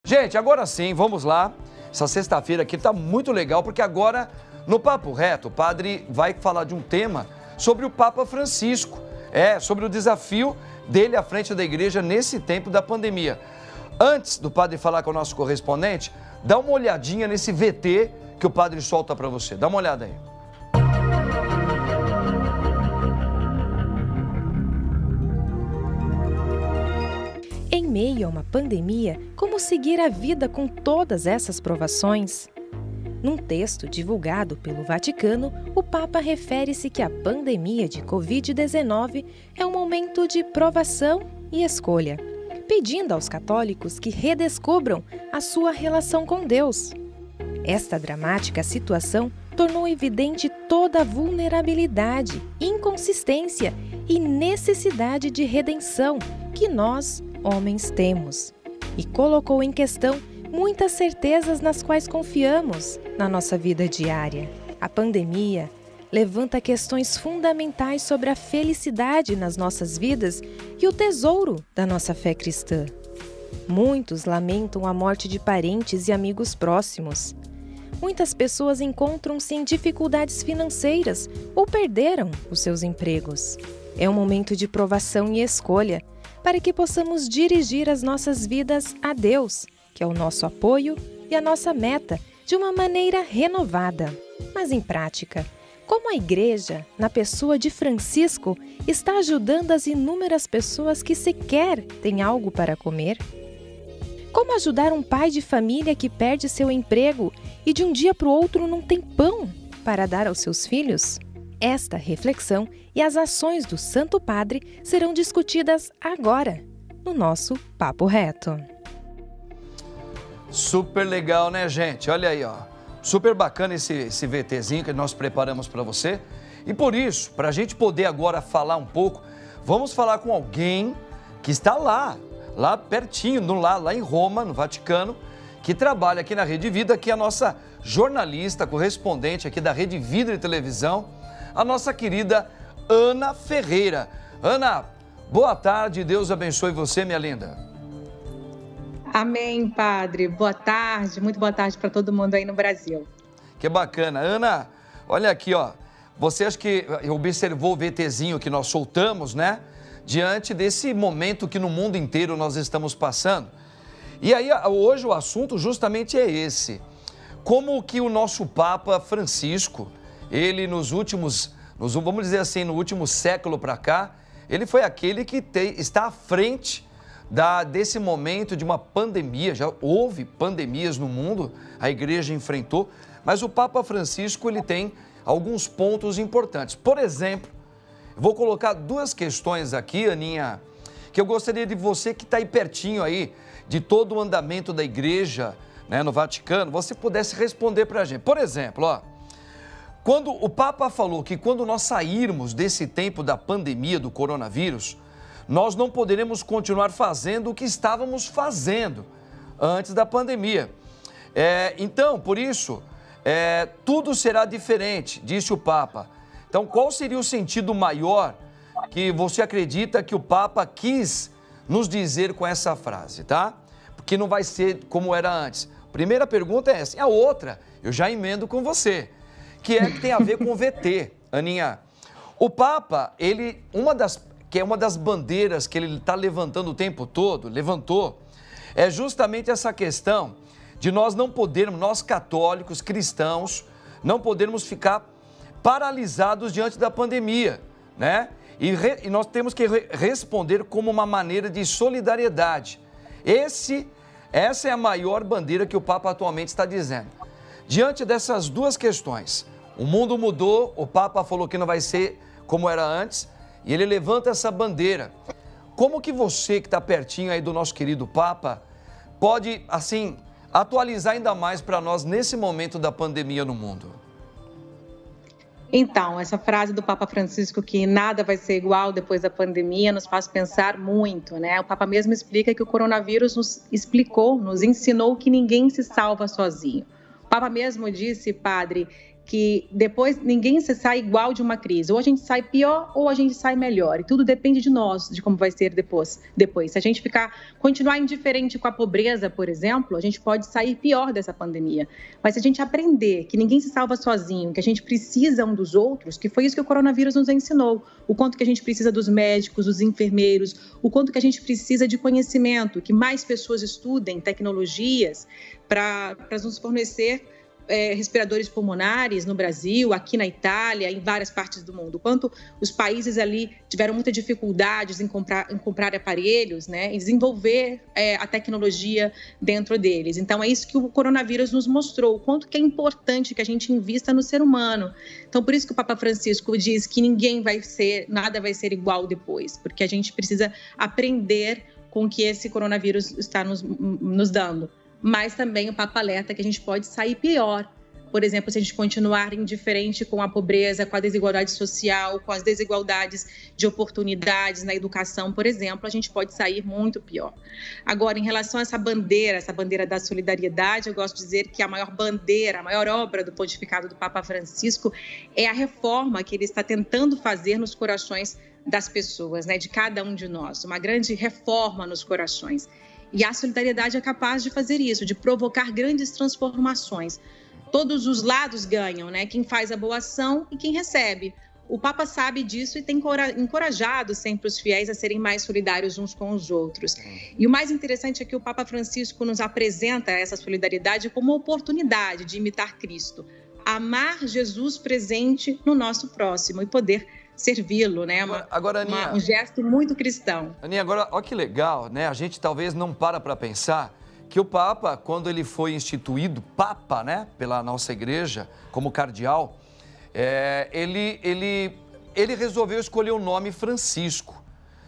Gente, agora sim, vamos lá. Essa sexta-feira aqui tá muito legal, porque agora, no Papo Reto, o padre vai falar de um tema sobre o Papa Francisco. Sobre o desafio dele à frente da igreja nesse tempo da pandemia. Antes do padre falar com o nosso correspondente, dá uma olhadinha nesse VT que o padre solta para você. Dá uma olhada aí. Em meio a uma pandemia, como seguir a vida com todas essas provações? Num texto divulgado pelo Vaticano, o Papa refere-se que a pandemia de Covid-19 é um momento de provação e escolha, pedindo aos católicos que redescubram a sua relação com Deus. Esta dramática situação tornou evidente toda a vulnerabilidade, inconsistência e necessidade de redenção que nós, homens, temos, e colocou em questão muitas certezas nas quais confiamos na nossa vida diária. A pandemia levanta questões fundamentais sobre a felicidade nas nossas vidas e o tesouro da nossa fé cristã. Muitos lamentam a morte de parentes e amigos próximos. Muitas pessoas encontram-se em dificuldades financeiras ou perderam os seus empregos. É um momento de provação e escolha para que possamos dirigir as nossas vidas a Deus, que é o nosso apoio e a nossa meta, de uma maneira renovada. Mas em prática, como a Igreja, na pessoa de Francisco, está ajudando as inúmeras pessoas que sequer têm algo para comer? Como ajudar um pai de família que perde seu emprego e de um dia para o outro não tem pão para dar aos seus filhos? Esta reflexão e as ações do Santo Padre serão discutidas agora, no nosso Papo Reto. Super legal, né, gente? Olha aí, ó. Super bacana esse VTzinho que nós preparamos para você. E por isso, para a gente poder agora falar um pouco, vamos falar com alguém que está lá pertinho, lá em Roma, no Vaticano, que trabalha aqui na Rede Vida, que é a nossa jornalista, correspondente aqui da Rede Vida de Televisão, a nossa querida Ana Ferreira. Ana, boa tarde, Deus abençoe você, minha linda. Amém, padre. Boa tarde, muito boa tarde para todo mundo aí no Brasil. Que bacana. Ana, olha aqui, ó. Você acha que observou o VTzinho que nós soltamos, né? Diante desse momento que no mundo inteiro nós estamos passando. E aí, hoje o assunto justamente é esse. Como que o nosso Papa Francisco, ele vamos dizer assim, no último século para cá, ele foi aquele que está à frente desse momento de uma pandemia. Já houve pandemias no mundo, a igreja enfrentou, mas o Papa Francisco ele tem alguns pontos importantes. Por exemplo, vou colocar duas questões aqui, Aninha, que eu gostaria de você que está aí pertinho aí de todo o andamento da igreja, né, no Vaticano, você pudesse responder para a gente. Por exemplo, ó, quando o Papa falou que quando nós sairmos desse tempo da pandemia do coronavírus, nós não poderemos continuar fazendo o que estávamos fazendo antes da pandemia. Então, por isso, tudo será diferente, disse o Papa. Então, qual seria o sentido maior que você acredita que o Papa quis nos dizer com essa frase, tá? Porque não vai ser como era antes. Primeira pergunta é essa. E a outra, eu já emendo com você, que tem a ver com o VT, Aninha. O Papa, que é uma das bandeiras que ele está levantando o tempo todo, é justamente essa questão de nós não podermos, nós católicos, cristãos, não podermos ficar paralisados diante da pandemia, né? E nós temos que responder como uma maneira de solidariedade. Essa é a maior bandeira que o Papa atualmente está dizendo. Diante dessas duas questões, o mundo mudou, o Papa falou que não vai ser como era antes, e ele levanta essa bandeira. Como que você que está pertinho aí do nosso querido Papa pode, assim, atualizar ainda mais para nós nesse momento da pandemia no mundo? Então, essa frase do Papa Francisco, que nada vai ser igual depois da pandemia, nos faz pensar muito, né? O Papa mesmo explica que o coronavírus nos ensinou que ninguém se salva sozinho. O Papa mesmo disse, padre, que depois ninguém se sai igual de uma crise. Ou a gente sai pior ou a gente sai melhor. E tudo depende de nós, de como vai ser depois. Se a gente continuar indiferente com a pobreza, por exemplo, a gente pode sair pior dessa pandemia. Mas se a gente aprender que ninguém se salva sozinho, que a gente precisa um dos outros, que foi isso que o coronavírus nos ensinou. O quanto que a gente precisa dos médicos, dos enfermeiros, o quanto que a gente precisa de conhecimento, que mais pessoas estudem tecnologias para nos fornecer respiradores pulmonares no Brasil, aqui na Itália, em várias partes do mundo. Quanto os países ali tiveram muitas dificuldades em comprar aparelhos, né, e desenvolver a tecnologia dentro deles. Então, é isso que o coronavírus nos mostrou, o quanto que é importante que a gente invista no ser humano. Então, por isso que o Papa Francisco diz que nada vai ser igual depois, porque a gente precisa aprender com o que esse coronavírus está nos dando. Mas também o Papa alerta que a gente pode sair pior. Por exemplo, se a gente continuar indiferente com a pobreza, com a desigualdade social, com as desigualdades de oportunidades na educação, por exemplo, a gente pode sair muito pior. Agora, em relação a essa bandeira da solidariedade, eu gosto de dizer que a maior bandeira, a maior obra do pontificado do Papa Francisco é a reforma que ele está tentando fazer nos corações das pessoas, né, de cada um de nós, uma grande reforma nos corações. E a solidariedade é capaz de fazer isso, de provocar grandes transformações. Todos os lados ganham, né? Quem faz a boa ação e quem recebe. O Papa sabe disso e tem encorajado sempre os fiéis a serem mais solidários uns com os outros. E o mais interessante é que o Papa Francisco nos apresenta essa solidariedade como uma oportunidade de imitar Cristo. Amar Jesus presente no nosso próximo e poder servi-lo, né? Agora, Aninha, um gesto muito cristão. Aninha, agora, olha que legal, né? A gente talvez não para pensar que o Papa, quando ele foi instituído Papa, né, pela nossa igreja, como cardeal, ele resolveu escolher o nome Francisco.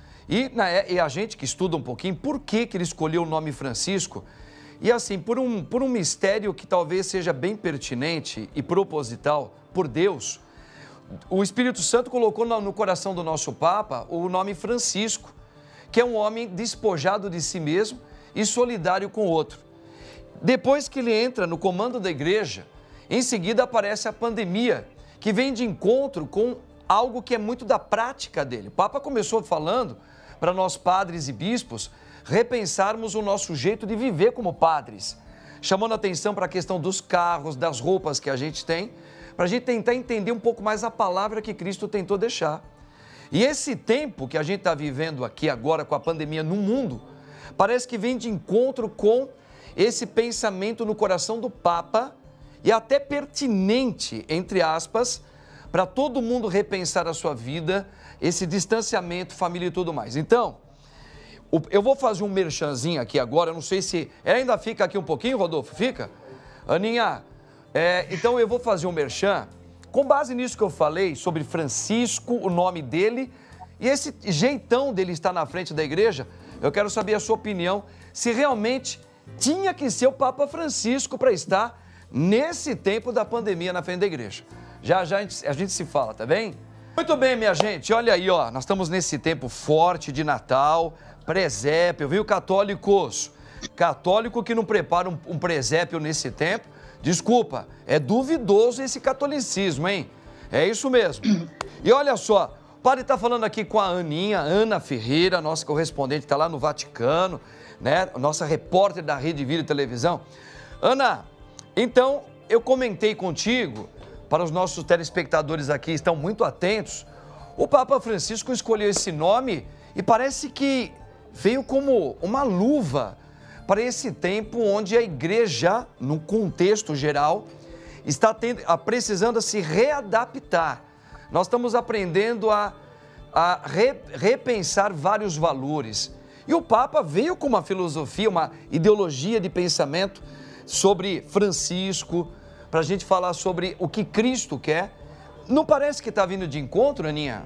E a gente que estuda um pouquinho, por que ele escolheu o nome Francisco? E assim, por um mistério que talvez seja bem pertinente e proposital por Deus, o Espírito Santo colocou no coração do nosso Papa o nome Francisco, que é um homem despojado de si mesmo e solidário com o outro. Depois que ele entra no comando da igreja, em seguida aparece a pandemia, que vem de encontro com algo que é muito da prática dele. O Papa começou falando para nós padres e bispos repensarmos o nosso jeito de viver como padres, chamando atenção para a questão dos carros, das roupas que a gente tem, para a gente tentar entender um pouco mais a palavra que Cristo tentou deixar. E esse tempo que a gente está vivendo aqui agora com a pandemia no mundo, parece que vem de encontro com esse pensamento no coração do Papa e até pertinente, entre aspas, para todo mundo repensar a sua vida, esse distanciamento, família e tudo mais. Então, eu vou fazer um merchanzinho aqui agora, eu não sei se... ainda fica aqui um pouquinho, Rodolfo? Fica? Aninha... então eu vou fazer um merchan, com base nisso que eu falei sobre Francisco, o nome dele, e esse jeitão dele estar na frente da igreja. Eu quero saber a sua opinião, se realmente tinha que ser o Papa Francisco para estar nesse tempo da pandemia na frente da igreja. Já a gente se fala, tá bem? Muito bem, minha gente, olha aí, ó, nós estamos nesse tempo forte de Natal, presépio, viu, católicos? Católico que não prepara um presépio nesse tempo, desculpa, é duvidoso esse catolicismo, hein? É isso mesmo. E olha só, o padre está falando aqui com a Aninha, Ana Ferreira, nossa correspondente, está lá no Vaticano, né? Nossa repórter da Rede Vida e Televisão. Ana, então, eu comentei contigo, para os nossos telespectadores aqui, estão muito atentos, o Papa Francisco escolheu esse nome e parece que veio como uma luva para esse tempo onde a igreja, no contexto geral, está precisando se readaptar. Nós estamos aprendendo a repensar vários valores. E o Papa veio com uma filosofia, uma ideologia de pensamento sobre Francisco, para a gente falar sobre o que Cristo quer. Não parece que está vindo de encontro, Aninha?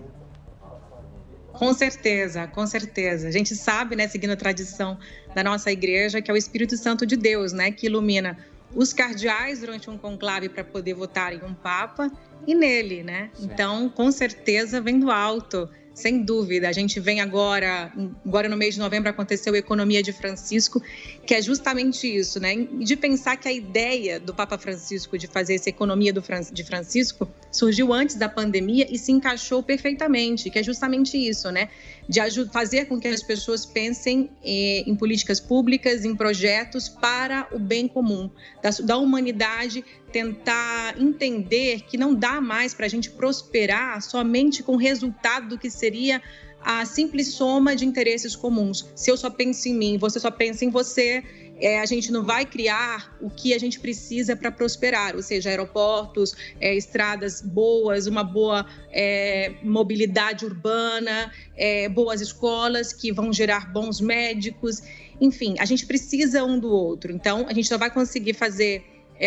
Com certeza, com certeza. A gente sabe, né, seguindo a tradição da nossa igreja, que é o Espírito Santo de Deus, né, que ilumina os cardeais durante um conclave para poder votar em um papa e nele, né? Sim. Então, com certeza, vem do alto, Sem dúvida, a gente vem agora no mês de novembro aconteceu a Economia de Francisco, que é justamente isso, né? De pensar que a ideia do Papa Francisco de fazer essa Economia de Francisco surgiu antes da pandemia e se encaixou perfeitamente, que é justamente isso, né? De fazer com que as pessoas pensem em políticas públicas, em projetos para o bem comum, da humanidade, tentar entender que não dá mais para a gente prosperar somente com o resultado do que seria a simples soma de interesses comuns. Se eu só penso em mim, você só pensa em você, a gente não vai criar o que a gente precisa para prosperar, ou seja, aeroportos, estradas boas, uma boa mobilidade urbana, boas escolas que vão gerar bons médicos. Enfim, a gente precisa um do outro. Então, a gente só vai conseguir fazer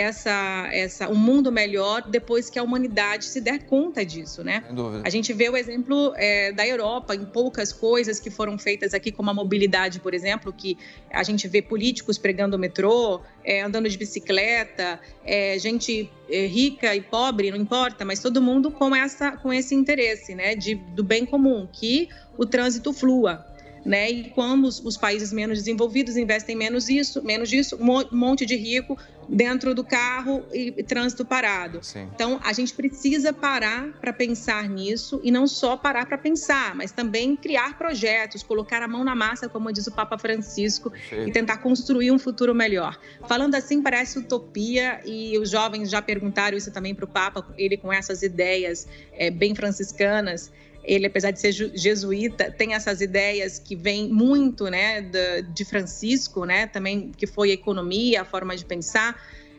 um mundo melhor depois que a humanidade se der conta disso, né? Sem dúvida. A gente vê o exemplo da Europa em poucas coisas que foram feitas aqui, como a mobilidade, por exemplo, que a gente vê políticos pregando o metrô, andando de bicicleta, gente rica e pobre, não importa, mas todo mundo com esse interesse, né, do bem comum, que o trânsito flua. Né? E como os países menos desenvolvidos investem menos disso, um monte de rico dentro do carro e trânsito parado. Sim. Então, a gente precisa parar para pensar nisso e não só parar para pensar, mas também criar projetos, colocar a mão na massa, como diz o Papa Francisco, e tentar construir um futuro melhor. Falando assim, parece utopia e os jovens já perguntaram isso também para o Papa, ele com essas ideias bem franciscanas. Ele, apesar de ser jesuíta, tem essas ideias que vêm muito, né, de Francisco, né, também que foi a economia, a forma de pensar.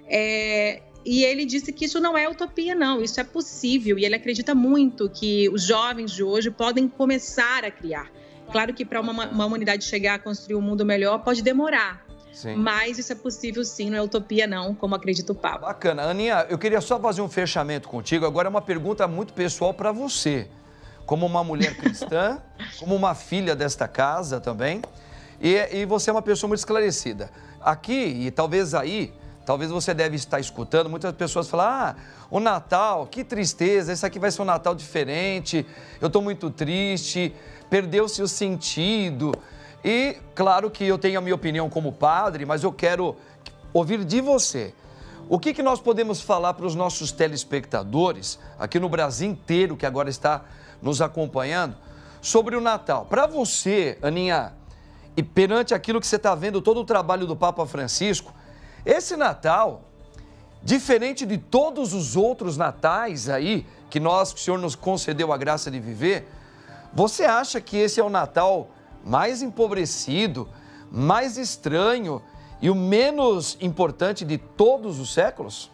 E ele disse que isso não é utopia, não, isso é possível. E ele acredita muito que os jovens de hoje podem começar a criar. Claro que para uma humanidade chegar a construir um mundo melhor pode demorar. Sim. Mas isso é possível sim, não é utopia não, como acredita o Papa. Bacana. Aninha, eu queria só fazer um fechamento contigo. Agora é uma pergunta muito pessoal para você. Como uma mulher cristã, como uma filha desta casa também, e você é uma pessoa muito esclarecida. Aqui, e talvez você deve estar escutando, muitas pessoas falam, o Natal, que tristeza, esse aqui vai ser um Natal diferente, eu estou muito triste, perdeu-se o sentido. E, claro que eu tenho a minha opinião como padre, mas eu quero ouvir de você. O que nós podemos falar para os nossos telespectadores, aqui no Brasil inteiro, que agora está nos acompanhando, sobre o Natal? Para você, Aninha, e perante aquilo que você está vendo, todo o trabalho do Papa Francisco, esse Natal, diferente de todos os outros natais aí, que o Senhor nos concedeu a graça de viver, você acha que esse é o Natal mais empobrecido, mais estranho e o menos importante de todos os séculos?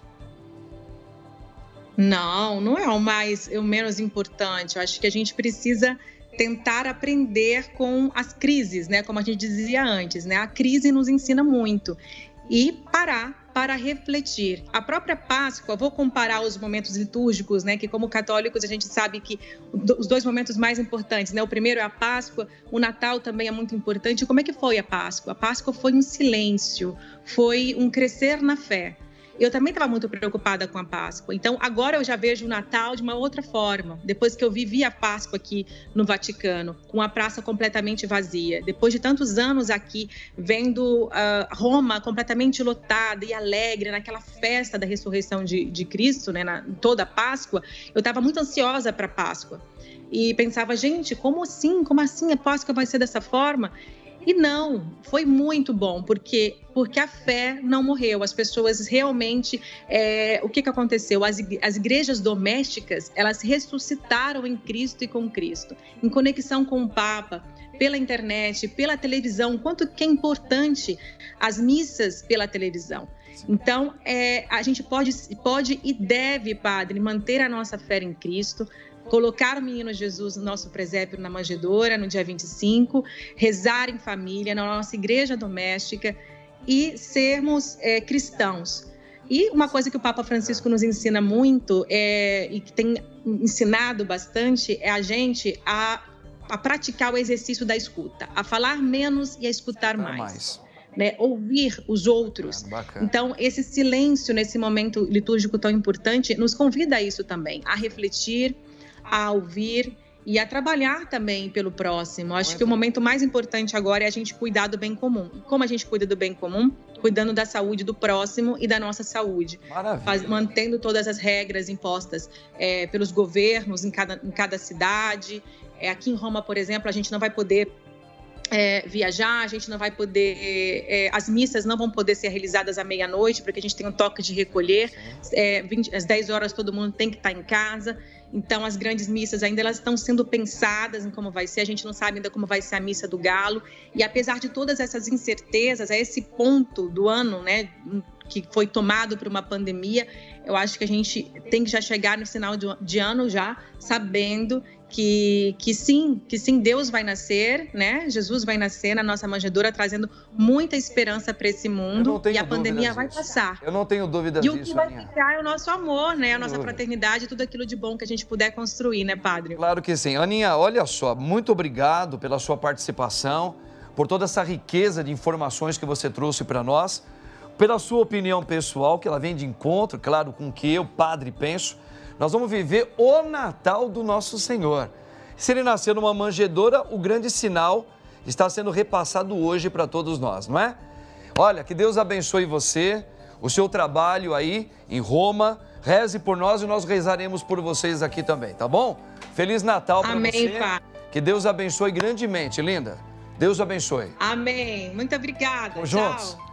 Não é o menos importante. Eu acho que a gente precisa tentar aprender com as crises, né? Como a gente dizia antes, né? A crise nos ensina muito. E parar para refletir. A própria Páscoa, vou comparar os momentos litúrgicos, né? Que como católicos a gente sabe que os dois momentos mais importantes, né? O primeiro é a Páscoa, o Natal também é muito importante. Como é que foi a Páscoa? A Páscoa foi um silêncio, foi um crescer na fé. Eu também estava muito preocupada com a Páscoa. Então, agora eu já vejo o Natal de uma outra forma. Depois que eu vivi a Páscoa aqui no Vaticano, com a praça completamente vazia. Depois de tantos anos aqui, vendo Roma completamente lotada e alegre, naquela festa da ressurreição de Cristo, né, toda a Páscoa, eu estava muito ansiosa para a Páscoa. E pensava, gente, como assim? Como assim a Páscoa vai ser dessa forma? E não, foi muito bom, porque a fé não morreu. As pessoas realmente, o que aconteceu? As igrejas domésticas, elas ressuscitaram em Cristo e com Cristo, em conexão com o Papa, pela internet, pela televisão, quanto que é importante as missas pela televisão. Então, a gente pode e deve, Padre, manter a nossa fé em Cristo, colocar o menino Jesus no nosso presépio na manjedoura no dia 25, rezar em família, na nossa igreja doméstica e sermos cristãos. E uma coisa que o Papa Francisco nos ensina muito e que tem ensinado bastante é a gente a praticar o exercício da escuta, a falar menos e a escutar mais. Né, ouvir os outros. Então, esse silêncio nesse momento litúrgico tão importante nos convida a isso também, a refletir, a ouvir e a trabalhar também pelo próximo. Acho que o momento mais importante agora é a gente cuidar do bem comum. Como a gente cuida do bem comum? Cuidando da saúde do próximo e da nossa saúde. Mantendo todas as regras impostas pelos governos em cada cidade. Aqui em Roma, por exemplo, a gente não vai poder viajar, a gente não vai poder... as missas não vão poder ser realizadas à meia-noite, porque a gente tem um toque de recolher. Às 10 horas todo mundo tem que estar em casa. Então, as grandes missas ainda elas estão sendo pensadas em como vai ser. A gente não sabe ainda como vai ser a missa do Galo. E apesar de todas essas incertezas, a esse ponto do ano, né, que foi tomado por uma pandemia, eu acho que a gente tem que já chegar no final de ano já sabendo que sim, Deus vai nascer, né? Jesus vai nascer na nossa manjedoura, trazendo muita esperança para esse mundo, e a pandemia vai passar. Eu não tenho dúvidas disso, E o que vai ficar é o nosso amor, né? A nossa fraternidade, tudo aquilo de bom que a gente puder construir, né, Padre? Claro que sim. Aninha, olha só, muito obrigado pela sua participação, por toda essa riqueza de informações que você trouxe para nós, pela sua opinião pessoal, que ela vem de encontro, claro, com o que eu, padre, penso. Nós vamos viver o Natal do nosso Senhor. Se ele nasceu numa manjedoura, o grande sinal está sendo repassado hoje para todos nós, não é? Olha, que Deus abençoe você, o seu trabalho aí em Roma. Reze por nós e nós rezaremos por vocês aqui também, tá bom? Feliz Natal para você. Amém, Pai. Que Deus abençoe grandemente, linda. Deus abençoe. Amém. Muito obrigada. Tamo Tchau. juntos.